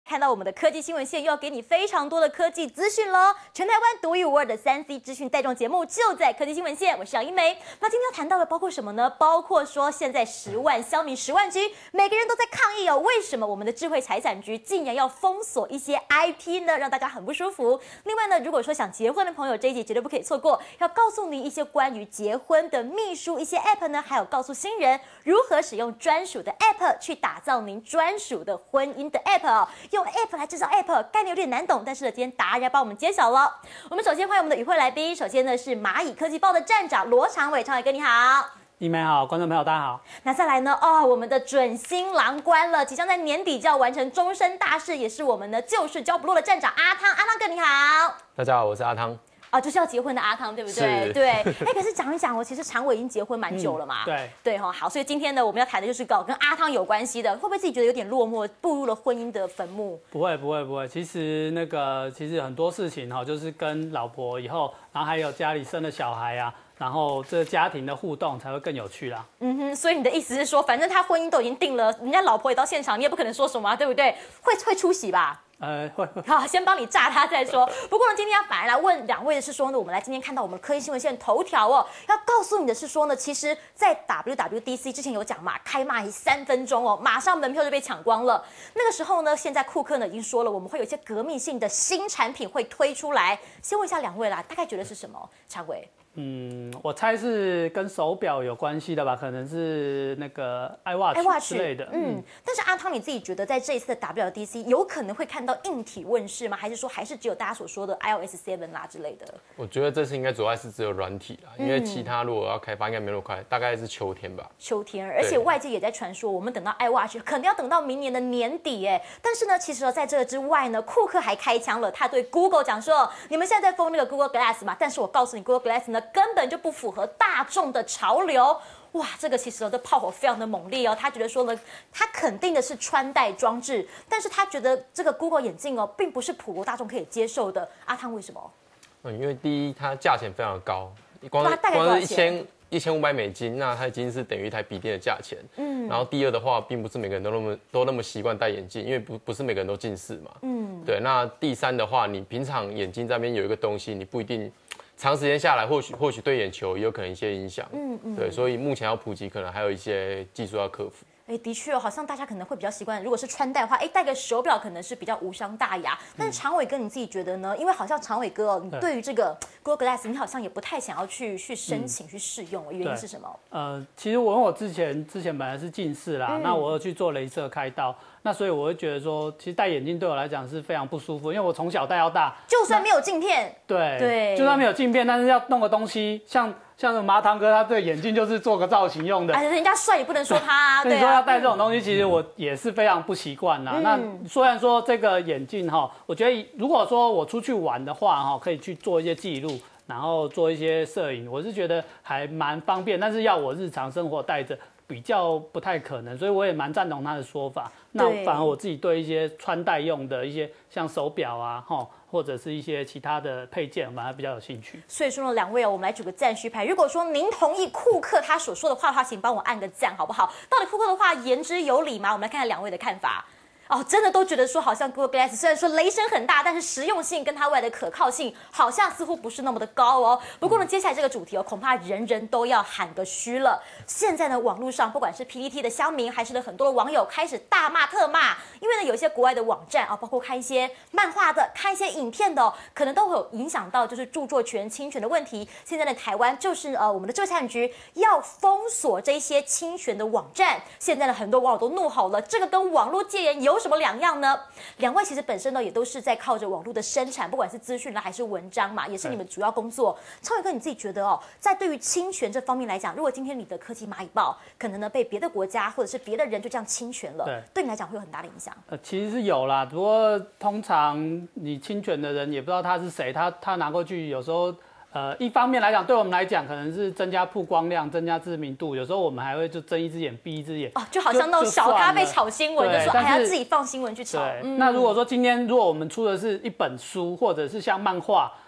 看到我们的科技新闻线，又要给你非常多的科技资讯喽！全台湾独一无二的3C 资讯带动节目就在科技新闻线，我是杨一梅。那今天要谈到的包括什么呢？包括说现在10万小米10万 G， 每个人都在抗议哦，为什么我们的智慧财产局竟然要封锁一些 IP 呢？让大家很不舒服。另外呢，如果说想结婚的朋友，这一集绝对不可以错过，要告诉您一些关于结婚的秘书一些 App 呢，还有告诉新人如何使用专属的 App 去打造您专属的婚姻的 App 哦。用 App 来制造 App， 概念有点难懂，但是呢，今天答案要帮我们揭晓了。我们首先欢迎我们的与会来宾，首先呢是蚂蚁科技报的站长罗长伟，长伟哥你好。 你们好，观众朋友大家好。 那再来呢？我们的准新郎官了，即将在年底就要完成终身大事，也是我们的就是交不落的站长阿汤，阿汤哥你好。 大家好，我是阿汤。 就是要结婚的阿汤，对不对？对。可是讲一讲其实长伟已经结婚蛮久了嘛。对哈，好，所以今天呢，我们要谈的就是跟阿汤有关系的，会不会自己觉得有点落寞，步入了婚姻的坟墓？ 不会。其实其实很多事情就是跟老婆以后，然后还有家里生了小孩啊。然后这家庭的互动才会更有趣啦。 所以你的意思是说，反正他婚姻都已经定了，人家老婆也到现场，你也不可能说什么，对不对？会出席吧？ 会。 好，先帮你炸他再说。不过呢，今天要反而来问两位的是说呢，我们来今天看到我们科技新闻线头条要告诉你的是说呢，其实，在 WWDC 之前有讲嘛，开卖3分钟马上门票就被抢光了。那个时候呢，现在库克呢已经说了，我们会有一些革命性的新产品会推出来。先问一下两位啦，大概觉得是什么？常伟。 我猜是跟手表有关系的吧，可能是那个 iWatch 之类的。 但是阿汤，你自己觉得在这一次的 WWDC 有可能会看到硬体问世吗？还是说还是只有大家所说的 iOS 7啦之类的？ 我觉得这次应该主要是只有软体啦，因为其他如果要开发应该没那么快，大概是秋天吧。 秋天，而且外界也在传说，我们等到 iWatch 可能要等到明年的年底耶。但是呢，其实在这之外呢，库克还开枪了，他对 Google 讲说，你们现在在封那个 Google Glass 嘛，但是我告诉你 Google Glass 呢根本就不符合大众的潮流。哇，这个其实这炮火非常的猛烈他觉得说呢，他肯定的是穿戴装置，但是他觉得这个 Google 眼镜并不是普罗大众可以接受的。阿汤为什么？ 因为第一，它价钱非常的高，光是1500美金，那它已经是等于一台笔电的价钱。然后第二的话，并不是每个人都那么习惯戴眼镜，因为不是每个人都近视嘛。对。那第三的话，你平常眼睛这边有一个东西，你不一定。长时间下来，或许对眼球也有可能一些影响。对，所以目前要普及，可能还有一些技术要克服。 的确好像大家可能会比较习惯，如果是穿戴的话，戴个手表可能是比较无伤大雅。但是长伟哥你自己觉得呢？因为好像长伟哥你对于这个 Google Glass， 你好像也不太想要去申请去试用，原因是什么？ 其实我之前本来是近视啦，那我有去做雷射开刀，那所以我会觉得说，其实戴眼镜对我来讲是非常不舒服，因为我从小戴到大， 就算没有镜片， 对，就算没有镜片，但是要弄个东西，像麻糖哥，他对眼镜就是做个造型用的。 人家帅也不能说他你说要戴这种东西，其实我也是非常不习惯啦。那虽然说这个眼镜我觉得如果说我出去玩的话可以去做一些记录，然后做一些摄影，我是觉得还蛮方便。但是要我日常生活戴着，比较不太可能，所以我也蛮赞同他的说法。那反而我自己对一些穿戴用的一些像手表啊，或者是一些其他的配件，反而比较有兴趣。 所以说呢，两位我们来举个赞许牌。如果说您同意库克他所说的话，请帮我按个赞，好不好？到底库克的话言之有理吗？我们来看看两位的看法。真的都觉得说，好像 Google Glass 虽然说雷声很大，但是实用性跟它未来的可靠性好像似乎不是那么的高不过呢，接下来这个主题恐怕人人都要喊个虚了。现在呢，网络上不管是 PTT 的乡民，还是很多的网友开始大骂特骂，因为呢，有一些国外的网站包括看一些漫画的、看一些影片的可能都会有影响到就是著作权侵权的问题。现在呢，台湾就是我们的智慧财产局要封锁这些侵权的网站。现在呢，很多网友都怒吼了，这个跟网络戒严有什么两样呢？两位其实本身呢也都是在靠着网络的生产，不管是资讯啦还是文章嘛，也是你们主要工作。昌伟哥，你自己觉得在对于侵权这方面来讲，如果今天你的科技蚂蚁报可能呢被别的国家或者是别的人就这样侵权了，对你来讲会有很大的影响？ 其实是有啦，不过通常你侵权的人也不知道他是谁，他拿过去有时候。一方面来讲，对我们来讲可能是增加曝光量、增加知名度，有时候我们还会就睁一只眼闭一只眼就好像那种小咖被炒新闻的说，还要自己放新闻去炒。 那如果说今天我们出的是一本书，或者是像漫画，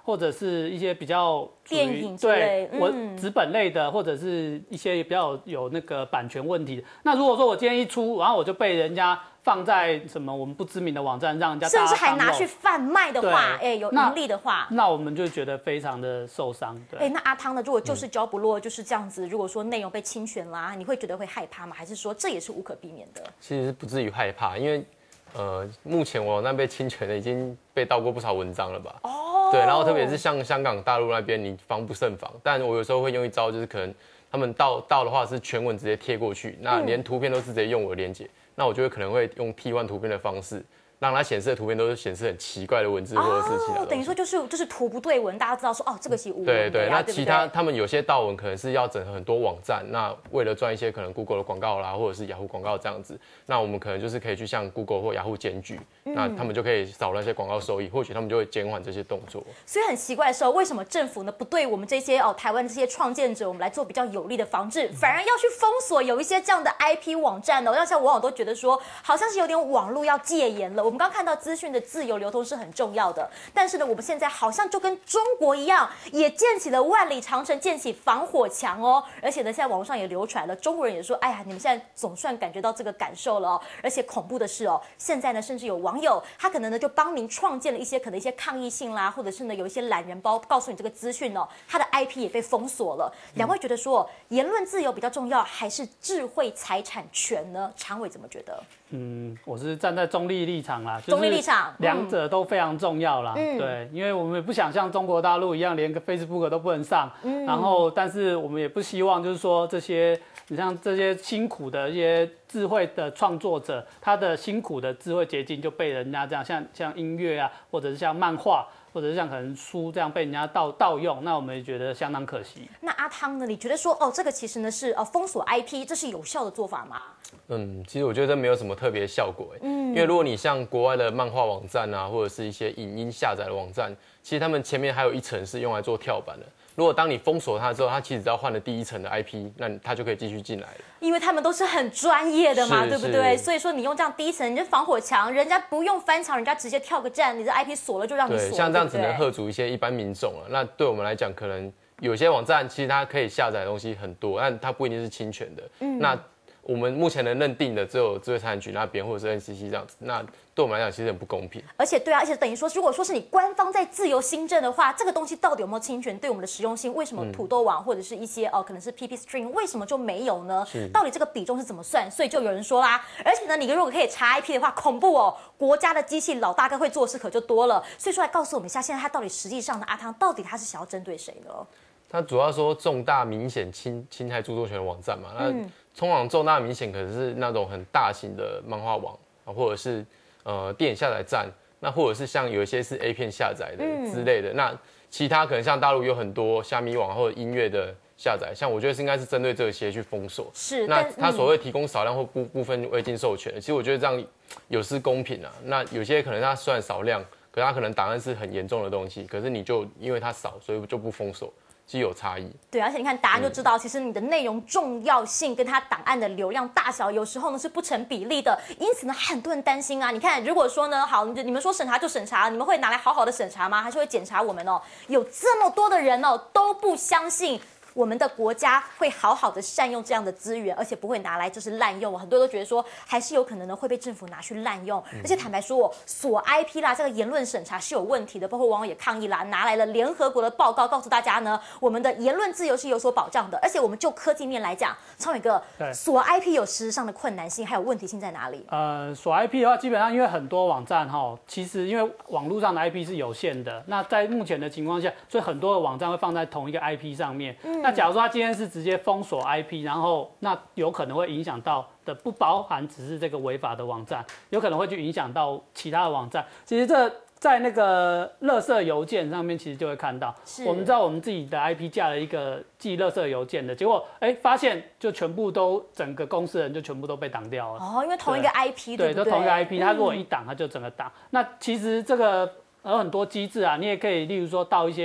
或者是一些比较电影之类， 对，我纸本类的，或者是一些比较有那个版权问题的。那如果说我今天一出，然后我就被人家放在什么我们不知名的网站，让人家甚至还拿去贩卖的话，有盈利的话， 那我们就觉得非常的受伤。对， 那阿汤呢？如果就是交不落，就是这样子，如果说内容被侵权啦，你会觉得会害怕吗？还是说这也是无可避免的？ 其实不至于害怕，因为目前网站被侵权的已经被盗过不少文章了吧？对，然后特别是像香港、大陆那边，你防不胜防。但我有时候会用一招，就是可能他们盗的话是全文直接贴过去，那连图片都是直接用我的连结，那我就会可能会用替换图片的方式，让它显示的图片都是显示很奇怪的文字或者是其他的。 等于说就是图不对文，大家知道说这个是无文的。 对，那其他他们有些盗文可能是要整合很多网站，那为了赚一些可能 Google 的广告啦，或者是雅虎广告这样子，那我们可能就是可以去向 Google 或雅虎检举，那他们就可以少了那些广告收益，或许他们就会减缓这些动作。 所以很奇怪的时候，为什么政府呢不对我们这些台湾这些创建者，我们来做比较有力的防治，反而要去封锁有一些这样的 IP 网站呢？让像网友都觉得说，好像是有点网络要戒严了。我们刚看到资讯的自由流通是很重要的，但是呢，我们现在好像就跟中国一样，也建起了万里长城，建起防火墙哦。而且呢，现在网络上也流传了，中国人也说，哎呀，你们现在总算感觉到这个感受了哦。而且恐怖的是现在呢，甚至有网友他可能呢就帮您创建了一些抗议信啦，或者是呢有一些懒人包告诉你这个资讯他的 IP 也被封锁了。两位觉得说言论自由比较重要，还是智慧财产权呢？常委怎么觉得？ 我是站在中立立场啦， 中立立场， 两者都非常重要啦。对，因为我们也不想像中国大陆一样，连个 Facebook 都不能上。然后，但是我们也不希望就是说你像这些辛苦的一些智慧的创作者，他的辛苦的智慧结晶就被人家这样像音乐啊，或者是像漫画，或者是像可能书这样被人家盗用，那我们也觉得相当可惜。 那阿汤呢？你觉得说这个其实呢是封锁 IP， 这是有效的做法吗？ 其实我觉得这没有什么特别效果因为如果你像国外的漫画网站啊，或者是一些影音下载的网站，其实他们前面还有一层是用来做跳板的。如果当你封锁它之后，它其实只要换了第一层的 IP， 那它就可以继续进来了。 因为他们都是很专业的嘛，对不对？所以说你用这样第一层，你就防火墙，人家不用翻墙，人家直接跳个站，你的 IP 锁了就让你锁了。 对，像这样只能吓阻一些一般民众了。那对我们来讲，可能有些网站其实它可以下载的东西很多，但它不一定是侵权的。那我们目前能认定的只有智慧财产局那边或者是 NCC 这样子，那对我们来讲其实很不公平。 而且等于说，如果说是你官方在自由新政的话，这个东西到底有没有侵权？对我们的实用性，为什么土豆网或者是一些可能是 PP Stream 为什么就没有呢？到底这个比重是怎么算？所以就有人说啦，而且呢，你如果可以查 IP 的话，恐怖国家的机器老大哥会做事可就多了。所以说来告诉我们一下，现在他到底实际上的阿汤到底他是想要针对谁呢？ 它主要说重大明显侵害著作权的网站嘛，那通常重大明显可能是那种很大型的漫画网或者是电影下载站，那或者是像有一些是 A 片下载的之类的，那其他可能像大陆有很多虾米网或者音乐的下载，像我觉得应该是针对这些去封锁。 是， 那它所谓提供少量或部分未经授权，其实我觉得这样有失公平啊。那有些可能它虽然少量，可是它可能档案是很严重的东西，可是你就因为它少，所以就不封锁。其实有差异， 对，而且你看答案就知道，其实你的内容重要性跟它档案的流量大小，有时候呢是不成比例的。因此呢，很多人担心啊。你看，如果说呢，好，你们说审查就审查，你们会拿来好好的审查吗？还是会检查我们有这么多的人都不相信我们的国家会好好的善用这样的资源，而且不会拿来就是滥用。很多人都觉得说，还是有可能呢会被政府拿去滥用。而且坦白说，锁 IP 啦，这个言论审查是有问题的，包括网友也抗议啦，拿来了联合国的报告，告诉大家呢，我们的言论自由是有所保障的。而且我们就科技面来讲，昌伟哥，锁 IP 有实质上的困难性，还有问题性在哪里？ 锁 IP 的话，基本上因为很多网站其实因为网络上的 IP 是有限的，那在目前的情况下，所以很多的网站会放在同一个 IP 上面。那假如说他今天是直接封锁 IP， 然后那有可能会影响到的，不包含只是这个违法的网站，有可能会去影响到其他的网站。其实这在那个垃圾邮件上面，其实就会看到，我们知道我们自己的 IP 架了一个寄垃圾邮件的，结果发现就全部都整个公司人就全部都被挡掉了。 因为同一个 IP， 对不对？ 就同一个 IP， 它如果一挡，它就整个挡。那其实这个有很多机制啊，你也可以例如说到一些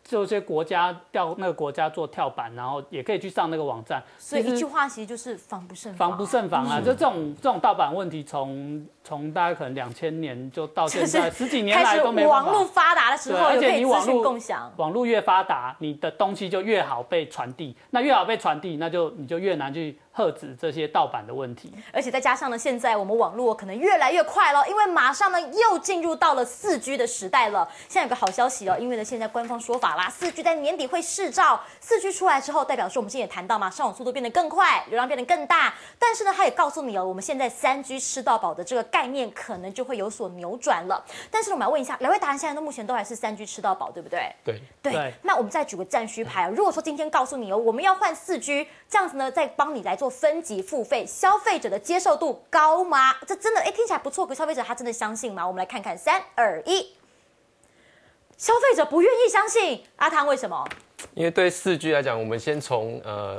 这些国家调那个国家做跳板，然后也可以去上那个网站。 所以一句话其实就是防不胜防。 防不胜防啊！就这种盗版问题从大概可能2000年就到现在10几年来都没办法。 网络发达的时候， 而且你资讯共享， 网络越发达，你的东西就越好被传递。那越好被传递，你就越难去遏止这些盗版的问题。 而且再加上呢，现在我们网络可能越来越快了，因为马上呢又进入到了4G 的时代了。现在有个好消息哦，因为呢现在官方说法啦，4G 在年底会释照。4G 出来之后，代表说我们之前也谈到嘛，上网速度变得更快，流量变得更大。但是呢，它也告诉你哦，我们现在3G 吃到饱的这个概念可能就会有所扭转了。但是我们来问一下，2位达人现在目前都还是3G 吃到饱，对不对？ 对。 那我们再举个战须牌啊，如果说今天告诉你哦，我们要换4G，这样子呢，再帮你来做分级付费，消费者的接受度高吗？这真的听起来不错，可消费者他真的相信吗？我们来看看，3、2、1，消费者不愿意相信，阿汤为什么？ 因为对4G 来讲，我们从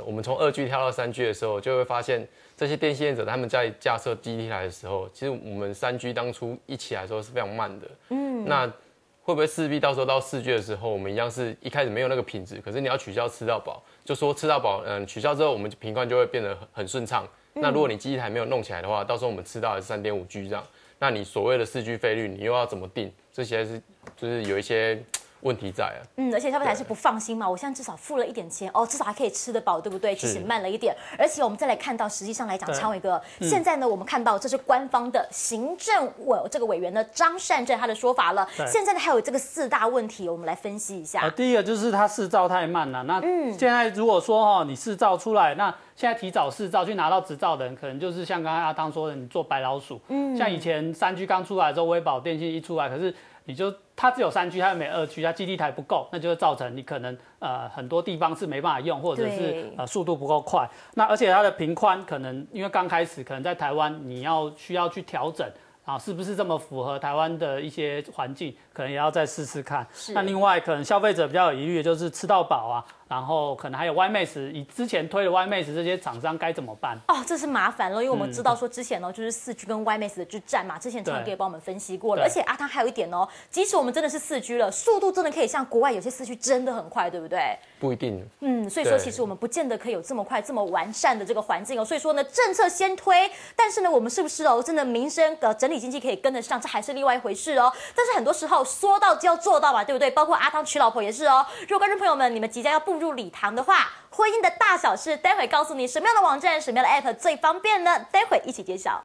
2G 跳到3G 的时候，就会发现这些电信业者他们在架设基地台的时候，其实我们3G 当初一起来的时候是非常慢的。那会不会势必到时候到4G 的时候，我们一样是一开始没有那个品质，可是你要取消吃到饱，就说吃到饱，取消之后我们频宽就会变得很顺畅。那如果你基地台没有弄起来的话，到时候我们吃到的是3.5G 这样，那你所谓的4G费率，你又要怎么定？这些就是有一些问题在啊。 而且消费者还是不放心嘛，我现在至少付了一点钱哦，至少还可以吃得饱，对不对？其实慢了一点。而且我们再来看到，实际上来讲，昌伟哥，现在呢，我们看到这是官方的行政这个委员呢张善政他的说法了。现在呢还有这个4大问题，我们来分析一下。 第一个就是它释照太慢了。那现在如果说你释照出来，那现在提早释照去拿到执照的人，可能就是像刚刚阿汤说的，你做白老鼠。像以前3G 刚出来的时候，威宝电信一出来，可是它只有3G， 它没2G， 它基地台不够，那就会造成你可能很多地方是没办法用，或者是速度不够快。那而且它的频宽可能因为刚开始，可能在台湾你需要去调整啊，是不是这么符合台湾的一些环境，可能也要再试试看。那另外可能消费者比较有疑虑的就是吃到饱啊。然后可能还有 YMax， 以之前推的 YMax 这些厂商该怎么办？ 这是麻烦了，因为我们知道说之前就是 4G 跟 YMax 的之战嘛，之前常哥也帮我们分析过了。而且阿汤还有一点即使我们真的是4G 了，速度真的可以像国外有些4G 真的很快，对不对？ 不一定。 所以说其实我们不见得可以有这么快、这么完善的这个环境所以说呢，政策先推，但是呢，我们是不是真的民生整体经济可以跟得上，这还是另外一回事但是很多时候说到就要做到嘛，对不对？包括阿汤娶老婆也是如果观众朋友们你们即将要步入礼堂的话，婚姻的大小事，待会告诉你什么样的网站、什么样的 app 最方便呢？待会一起揭晓。